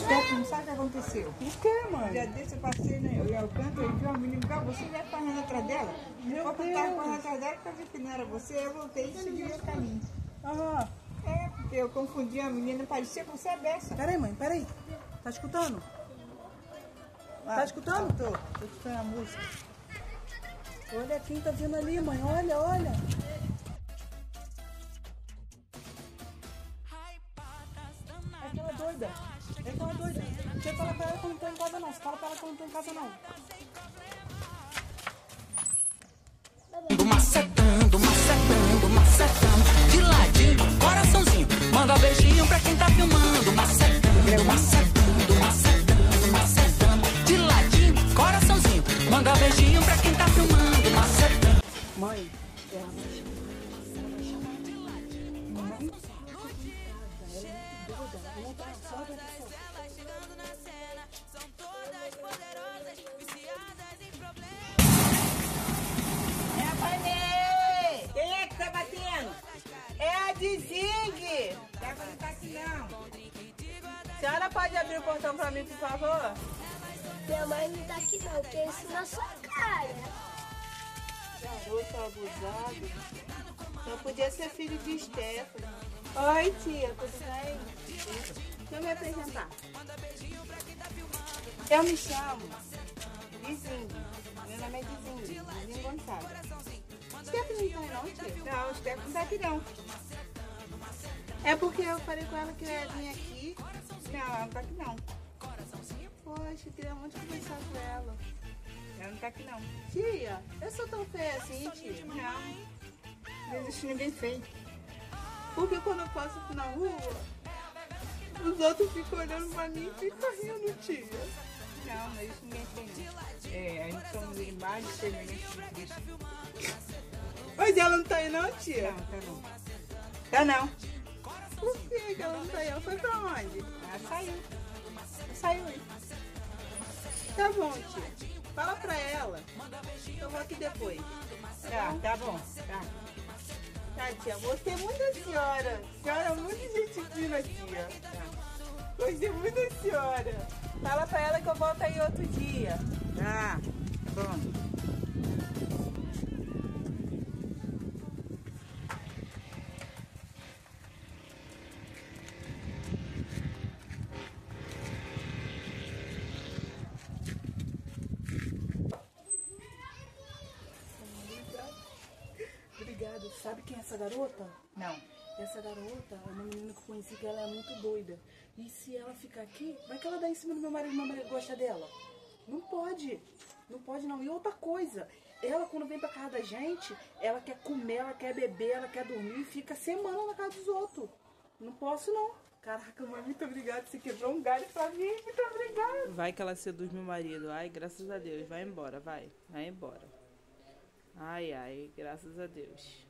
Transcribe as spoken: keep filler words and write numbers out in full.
Stefano, sabe o que aconteceu? O que, mãe? Um dia desse eu passei, né? Eu ia ao canto, eu vi uma menina, igual você vai correndo atrás dela. Meu eu Deus. tava correndo atrás dela, pra ver que não era você, eu voltei e segui o caminho. Aham. É, porque eu confundi a menina, parecia você a beça. Peraí, mãe, peraí. Tá escutando? Ah, Tá escutando? Tô, tô escutando a música. Olha quem tá vindo ali, mãe. Olha, olha. É aquela doida. É aquela doida. Você fala pra ela que eu não tô em casa, não. Você fala pra ela que eu não tô em casa, não. Macetando, macetando, macetando. De ladinho, coraçãozinho. Manda beijinho pra quem tá filmando. Macetando, macetando, macetando, macetando. De ladinho, coraçãozinho. Manda beijinho pra quem tá filmando. Macetando. Mãe, ela vai chamar. Ela vai chamar. Mãe, ela é muito doida. Ela não tá só da pessoa. Quem é que tá batendo? É a de Zig. Stefano não tá aqui não. A senhora pode abrir o portão pra mim, por favor? Minha mãe não tá aqui não, que isso na sua cara. Garoto abusado. Não podia ser filho de Stefano. Oi, tia, tudo bem? Deixa eu me apresentar. Eu me chamo Dizingue. Meu nome é Dizingue, Dizingue Gonçalves. Stefano não tá aí não, tia? Não, o Stefano não tá aqui não. É porque eu falei com ela que eu ia vir aqui. Não, ela não tá aqui não. Poxa, eu queria muito conversar com ela. Ela não tá aqui não. Tia, eu sou tão feia assim, tia? Não. Não existe ninguém feio. Porque quando eu passo na rua, os outros ficam olhando pra mim e ficam rindo, tia. Não, não existe ninguém feio não. É, a gente somos imagens e semelhantes de Cristo. Mas ela não tá aí não, tia? Não, tá não. Tá não. Por que que ela não tá aí? Ela foi pra onde? Ela saiu. Saiu aí. Tá bom, tia. Fala pra ela. Eu vou aqui depois. Tá, tá bom. Tá. Tá, tia. Gostei muito da senhora. Senhora é muito gente fina, tia. Gostei muito da senhora. Fala pra ela que eu volto aí outro dia. Tá. Bom. Obrigada. Sabe quem é essa garota? Não. Essa garota é uma menina que eu conheci que ela é muito doida. E se ela ficar aqui, vai que ela dá em cima do meu marido e meu marido gosta dela. Não pode. Não pode não. E outra coisa, ela quando vem pra casa da gente, ela quer comer, ela quer beber, ela quer dormir e fica semana na casa dos outros. Não posso não. Caraca, mãe, muito obrigada. Você quebrou um galho pra mim. Muito obrigada. Vai que ela seduz meu marido. Ai, graças a Deus. Vai embora, vai. Vai embora. Ai, ai, graças a Deus.